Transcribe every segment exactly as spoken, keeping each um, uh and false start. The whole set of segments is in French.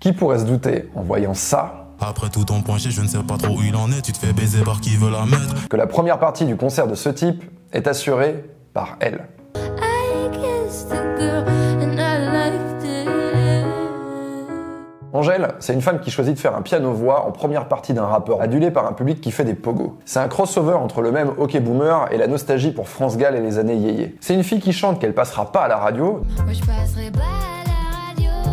Qui pourrait se douter, en voyant ça, après tout ton penché, je ne sais pas trop où il en est, tu te fais baiser par qui veut la mettre, que la première partie du concert de ce type est assurée par elle. Angèle, c'est une femme qui choisit de faire un piano-voix en première partie d'un rappeur adulé par un public qui fait des pogos. C'est un crossover entre le même hockey boomer et la nostalgie pour France Gall et les années yéyé. C'est une fille qui chante qu'elle passera pas à la radio. Moi, je passerai pas à la radio.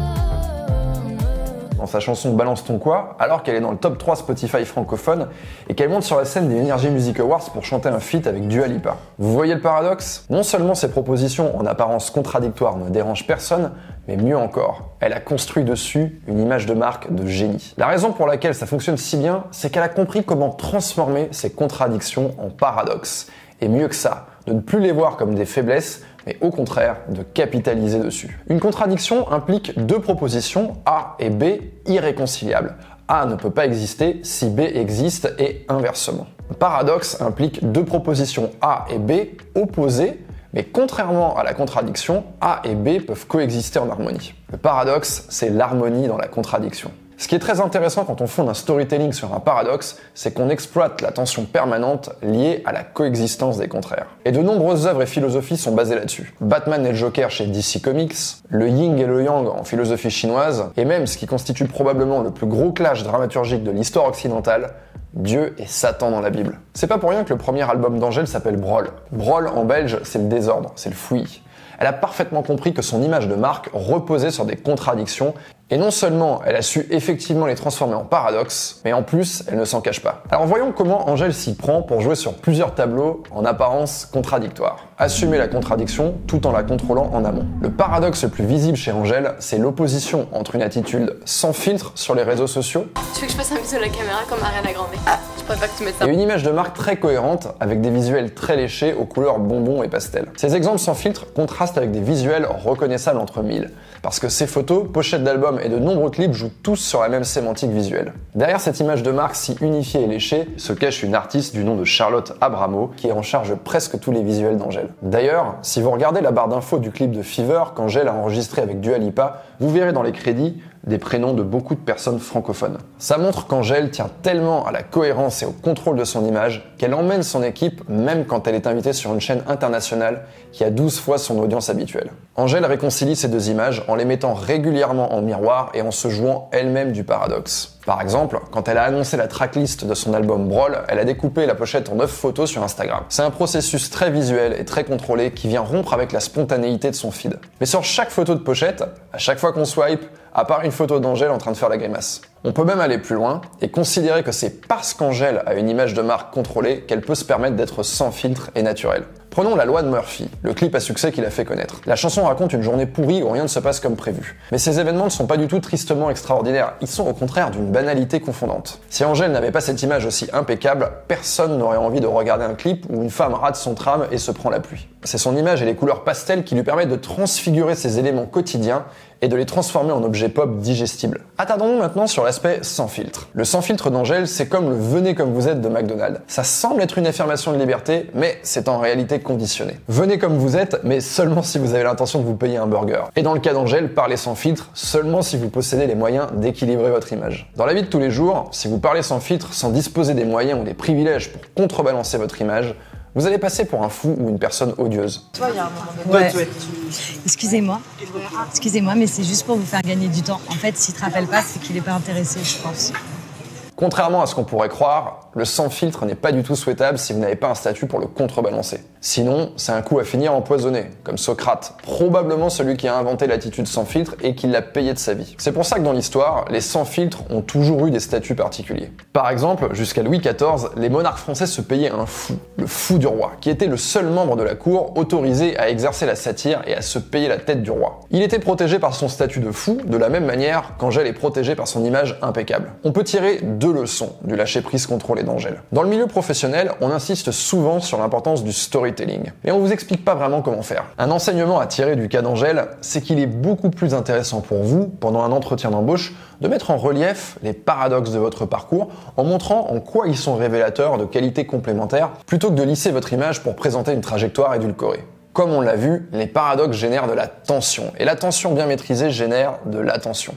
Dans sa chanson Balance ton quoi, alors qu'elle est dans le top trois Spotify francophone et qu'elle monte sur la scène des Energy Music Awards pour chanter un feat avec Dua Lipa. Vous voyez le paradoxe? Non seulement ses propositions en apparence contradictoires ne dérangent personne, mais mieux encore, elle a construit dessus une image de marque de génie. La raison pour laquelle ça fonctionne si bien, c'est qu'elle a compris comment transformer ces contradictions en paradoxes. Et mieux que ça, de ne plus les voir comme des faiblesses, mais au contraire, de capitaliser dessus. Une contradiction implique deux propositions, A et B, irréconciliables. A ne peut pas exister si B existe et inversement. Un paradoxe implique deux propositions A et B opposées, mais contrairement à la contradiction, A et B peuvent coexister en harmonie. Le paradoxe, c'est l'harmonie dans la contradiction. Ce qui est très intéressant quand on fonde un storytelling sur un paradoxe, c'est qu'on exploite la tension permanente liée à la coexistence des contraires. Et de nombreuses œuvres et philosophies sont basées là-dessus. Batman et le Joker chez D C Comics, le yin et le yang en philosophie chinoise, et même ce qui constitue probablement le plus gros clash dramaturgique de l'histoire occidentale, Dieu et Satan dans la Bible. C'est pas pour rien que le premier album d'Angèle s'appelle Brol. Brol en belge, c'est le désordre, c'est le fouillis. Elle a parfaitement compris que son image de marque reposait sur des contradictions, et non seulement elle a su effectivement les transformer en paradoxes, mais en plus elle ne s'en cache pas. Alors voyons comment Angèle s'y prend pour jouer sur plusieurs tableaux en apparence contradictoires. Assumer la contradiction tout en la contrôlant en amont. Le paradoxe le plus visible chez Angèle, c'est l'opposition entre une attitude sans filtre sur les réseaux sociaux. Tu veux que je fasse un bisou à la caméra comme Ariana Grande? Ah, je préfère que tu mettes ça. Et une image de marque très cohérente avec des visuels très léchés aux couleurs bonbons et pastel. Ces exemples sans filtre contrastent avec des visuels reconnaissables entre mille. Parce que ces photos, pochettes d'albums et de nombreux clips jouent tous sur la même sémantique visuelle. Derrière cette image de marque si unifiée et léchée se cache une artiste du nom de Charlotte Abramo qui est en charge de presque tous les visuels d'Angèle. D'ailleurs, si vous regardez la barre d'infos du clip de Fever qu'Angèle a enregistré avec Dua Lipa, vous verrez dans les crédits des prénoms de beaucoup de personnes francophones. Ça montre qu'Angèle tient tellement à la cohérence et au contrôle de son image qu'elle emmène son équipe même quand elle est invitée sur une chaîne internationale qui a douze fois son audience habituelle. Angèle réconcilie ces deux images en les mettant régulièrement en miroir et en se jouant elle-même du paradoxe. Par exemple, quand elle a annoncé la tracklist de son album Brol, elle a découpé la pochette en neuf photos sur Instagram. C'est un processus très visuel et très contrôlé qui vient rompre avec la spontanéité de son feed. Mais sur chaque photo de pochette, à chaque fois qu'on swipe, à part une photo d'Angèle en train de faire la grimace. On peut même aller plus loin et considérer que c'est parce qu'Angèle a une image de marque contrôlée qu'elle peut se permettre d'être sans filtre et naturelle. Prenons La Loi de Murphy, le clip à succès qui l'a fait connaître. La chanson raconte une journée pourrie où rien ne se passe comme prévu. Mais ces événements ne sont pas du tout tristement extraordinaires, ils sont au contraire d'une banalité confondante. Si Angèle n'avait pas cette image aussi impeccable, personne n'aurait envie de regarder un clip où une femme rate son tram et se prend la pluie. C'est son image et les couleurs pastel qui lui permettent de transfigurer ces éléments quotidiens et de les transformer en objets pop digestibles. Attardons-nous maintenant sur l'aspect sans filtre. Le sans filtre d'Angèle, c'est comme le « venez comme vous êtes » de McDonald's. Ça semble être une affirmation de liberté, mais c'est en réalité conditionné. Venez comme vous êtes, mais seulement si vous avez l'intention de vous payer un burger. Et dans le cas d'Angèle, parlez sans filtre, seulement si vous possédez les moyens d'équilibrer votre image. Dans la vie de tous les jours, si vous parlez sans filtre, sans disposer des moyens ou des privilèges pour contrebalancer votre image, vous allez passer pour un fou ou une personne odieuse. Toi, il y a un moment donné. Ouais. Excusez-moi, excusez-moi, mais c'est juste pour vous faire gagner du temps. En fait, s'il te rappelle pas, c'est qu'il est pas intéressé, je pense. Contrairement à ce qu'on pourrait croire, le sans filtre n'est pas du tout souhaitable si vous n'avez pas un statut pour le contrebalancer. Sinon, c'est un coup à finir empoisonné, comme Socrate, probablement celui qui a inventé l'attitude sans filtre et qui l'a payé de sa vie. C'est pour ça que dans l'histoire, les sans filtres ont toujours eu des statuts particuliers. Par exemple, jusqu'à Louis quatorze, les monarques français se payaient un fou, le fou du roi, qui était le seul membre de la cour autorisé à exercer la satire et à se payer la tête du roi. Il était protégé par son statut de fou, de la même manière qu'Angèle est protégée par son image impeccable. On peut tirer deux leçons du lâcher-prise contrôlé d'Angèle. Dans le milieu professionnel, on insiste souvent sur l'importance du storytelling, mais on vous explique pas vraiment comment faire. Un enseignement à tirer du cas d'Angèle, c'est qu'il est beaucoup plus intéressant pour vous, pendant un entretien d'embauche, de mettre en relief les paradoxes de votre parcours en montrant en quoi ils sont révélateurs de qualités complémentaires, plutôt que de lisser votre image pour présenter une trajectoire édulcorée. Comme on l'a vu, les paradoxes génèrent de la tension, et la tension bien maîtrisée génère de l'attention.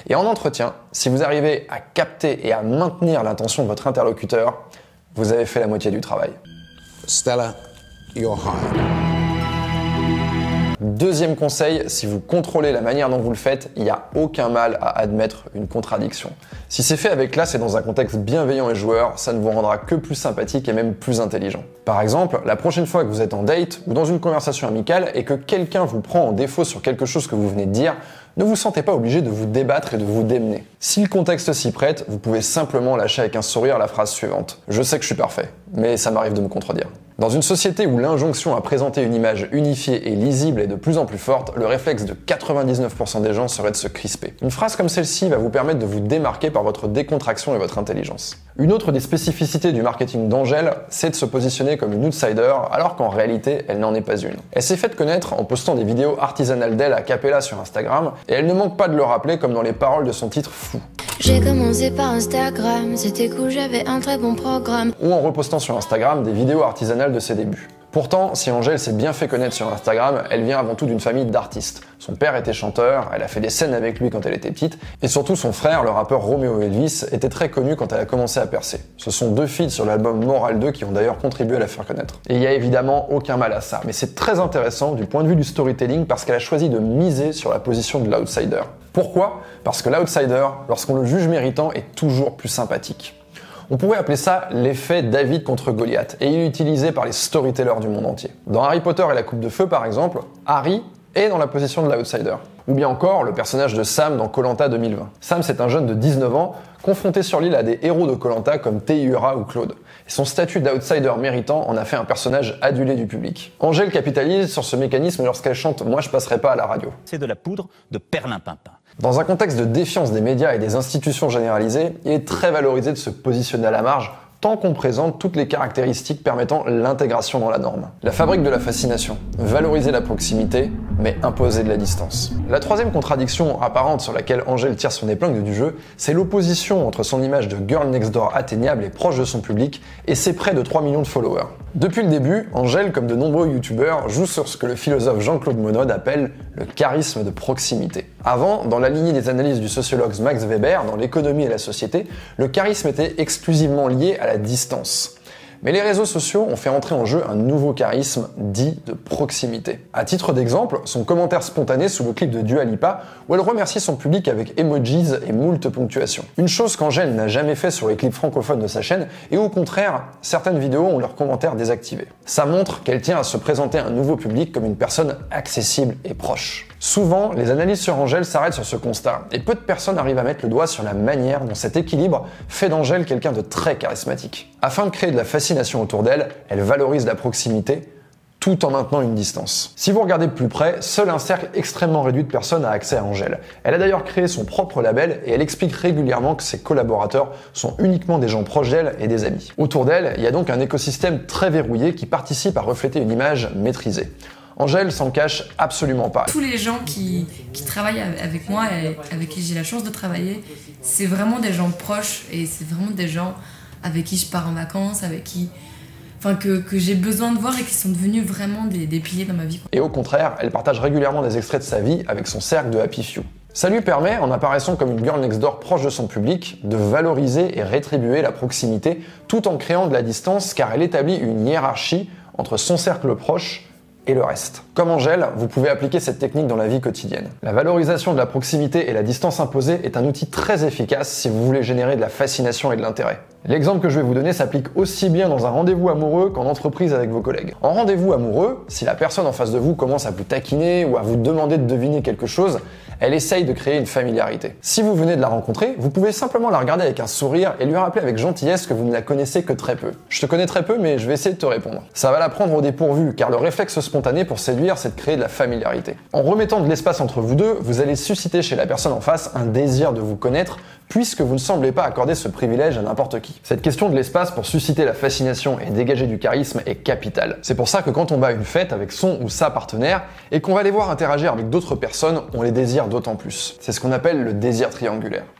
Et en entretien, si vous arrivez à capter et à maintenir l'attention de votre interlocuteur, vous avez fait la moitié du travail. Stella, you're hired. Deuxième conseil, si vous contrôlez la manière dont vous le faites, il n'y a aucun mal à admettre une contradiction. Si c'est fait avec classe et dans un contexte bienveillant et joueur, ça ne vous rendra que plus sympathique et même plus intelligent. Par exemple, la prochaine fois que vous êtes en date ou dans une conversation amicale et que quelqu'un vous prend en défaut sur quelque chose que vous venez de dire, ne vous sentez pas obligé de vous débattre et de vous démener. Si le contexte s'y prête, vous pouvez simplement lâcher avec un sourire la phrase suivante. Je sais que je suis parfait, mais ça m'arrive de me contredire. Dans une société où l'injonction à présenter une image unifiée et lisible est de plus en plus forte, le réflexe de quatre-vingt-dix-neuf pour cent des gens serait de se crisper. Une phrase comme celle-ci va vous permettre de vous démarquer par votre décontraction et votre intelligence. Une autre des spécificités du marketing d'Angèle, c'est de se positionner comme une outsider, alors qu'en réalité, elle n'en est pas une. Elle s'est faite connaître en postant des vidéos artisanales d'elle a cappella sur Instagram, et elle ne manque pas de le rappeler comme dans les paroles de son titre Fou. J'ai commencé par Instagram, c'était cool, j'avais un très bon programme. Ou en repostant sur Instagram des vidéos artisanales de ses débuts. Pourtant, si Angèle s'est bien fait connaître sur Instagram, elle vient avant tout d'une famille d'artistes. Son père était chanteur, elle a fait des scènes avec lui quand elle était petite, et surtout son frère, le rappeur Romeo Elvis, était très connu quand elle a commencé à percer. Ce sont deux feats sur l'album Moral deux qui ont d'ailleurs contribué à la faire connaître. Et il n'y a évidemment aucun mal à ça, mais c'est très intéressant du point de vue du storytelling parce qu'elle a choisi de miser sur la position de l'outsider. Pourquoi ? Parce que l'outsider, lorsqu'on le juge méritant, est toujours plus sympathique. On pourrait appeler ça l'effet David contre Goliath, et il est utilisé par les storytellers du monde entier. Dans Harry Potter et la Coupe de Feu par exemple, Harry est dans la position de l'outsider. Ou bien encore le personnage de Sam dans koh lanta deux mille vingt. Sam, c'est un jeune de dix-neuf ans, confronté sur l'île à des héros de koh lanta comme Teiura ou Claude. Et son statut d'outsider méritant en a fait un personnage adulé du public. Angèle capitalise sur ce mécanisme lorsqu'elle chante « Moi je passerai pas à la radio ». C'est de la poudre de perlimpinpin. Dans un contexte de défiance des médias et des institutions généralisées, il est très valorisé de se positionner à la marge tant qu'on présente toutes les caractéristiques permettant l'intégration dans la norme. La fabrique de la fascination, valoriser la proximité, mais imposer de la distance. La troisième contradiction apparente sur laquelle Angèle tire son épingle du jeu, c'est l'opposition entre son image de girl next door atteignable et proche de son public et ses près de trois millions de followers. Depuis le début, Angèle, comme de nombreux youtubeurs, joue sur ce que le philosophe Jean-Claude Monod appelle le charisme de proximité. Avant, dans la lignée des analyses du sociologue Max Weber dans l'économie et la société, le charisme était exclusivement lié à la distance. Mais les réseaux sociaux ont fait entrer en jeu un nouveau charisme dit de proximité. À titre d'exemple, son commentaire spontané sous le clip de Dua Lipa où elle remercie son public avec emojis et moult ponctuations. Une chose qu'Angèle n'a jamais fait sur les clips francophones de sa chaîne et au contraire, certaines vidéos ont leurs commentaires désactivés. Ça montre qu'elle tient à se présenter à un nouveau public comme une personne accessible et proche. Souvent, les analyses sur Angèle s'arrêtent sur ce constat et peu de personnes arrivent à mettre le doigt sur la manière dont cet équilibre fait d'Angèle quelqu'un de très charismatique. Afin de créer de la fascination autour d'elle, elle valorise la proximité tout en maintenant une distance. Si vous regardez de plus près, seul un cercle extrêmement réduit de personnes a accès à Angèle. Elle a d'ailleurs créé son propre label et elle explique régulièrement que ses collaborateurs sont uniquement des gens proches d'elle et des amis. Autour d'elle, il y a donc un écosystème très verrouillé qui participe à refléter une image maîtrisée. Angèle s'en cache absolument pas. Tous les gens qui, qui travaillent avec moi et avec qui j'ai la chance de travailler, c'est vraiment des gens proches et c'est vraiment des gens avec qui je pars en vacances, avec qui... Enfin, que, que j'ai besoin de voir et qui sont devenus vraiment des, des piliers dans ma vie. Et au contraire, elle partage régulièrement des extraits de sa vie avec son cercle de Happy Few. Ça lui permet, en apparaissant comme une girl next door proche de son public, de valoriser et rétribuer la proximité tout en créant de la distance car elle établit une hiérarchie entre son cercle proche et le reste. Comme Angèle, vous pouvez appliquer cette technique dans la vie quotidienne. La valorisation de la proximité et la distance imposée est un outil très efficace si vous voulez générer de la fascination et de l'intérêt. L'exemple que je vais vous donner s'applique aussi bien dans un rendez-vous amoureux qu'en entreprise avec vos collègues. En rendez-vous amoureux, si la personne en face de vous commence à vous taquiner ou à vous demander de deviner quelque chose, elle essaye de créer une familiarité. Si vous venez de la rencontrer, vous pouvez simplement la regarder avec un sourire et lui rappeler avec gentillesse que vous ne la connaissez que très peu. Je te connais très peu, mais je vais essayer de te répondre. Ça va la prendre au dépourvu, car le réflexe spontané pour séduire, c'est de créer de la familiarité. En remettant de l'espace entre vous deux, vous allez susciter chez la personne en face un désir de vous connaître, puisque vous ne semblez pas accorder ce privilège à n'importe qui. Cette question de l'espace pour susciter la fascination et dégager du charisme est capitale. C'est pour ça que quand on va à une fête avec son ou sa partenaire et qu'on va les voir interagir avec d'autres personnes, on les désire d'autant plus. C'est ce qu'on appelle le désir triangulaire.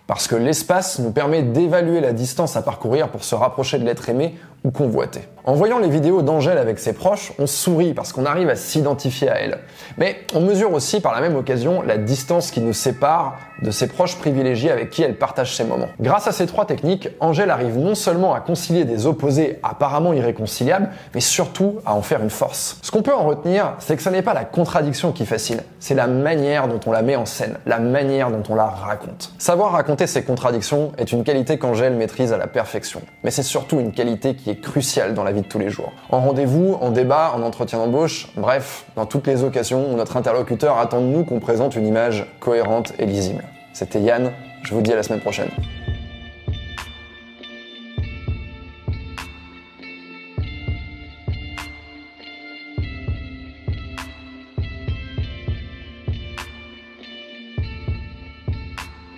Parce que l'espace nous permet d'évaluer la distance à parcourir pour se rapprocher de l'être aimé ou convoité. En voyant les vidéos d'Angèle avec ses proches, on sourit parce qu'on arrive à s'identifier à elle. Mais on mesure aussi par la même occasion la distance qui nous sépare de ses proches privilégiés avec qui elle partage ses moments. Grâce à ces trois techniques, Angèle arrive non seulement à concilier des opposés apparemment irréconciliables, mais surtout à en faire une force. Ce qu'on peut en retenir, c'est que ce n'est pas la contradiction qui fascine, c'est la manière dont on la met en scène, la manière dont on la raconte. Savoir raconter ces contradictions est une qualité qu'Angèle maîtrise à la perfection, mais c'est surtout une qualité qui est cruciale dans la vie de tous les jours. En rendez-vous, en débat, en entretien d'embauche, bref, dans toutes les occasions où notre interlocuteur attend de nous qu'on présente une image cohérente et lisible. C'était Yann, je vous dis à la semaine prochaine.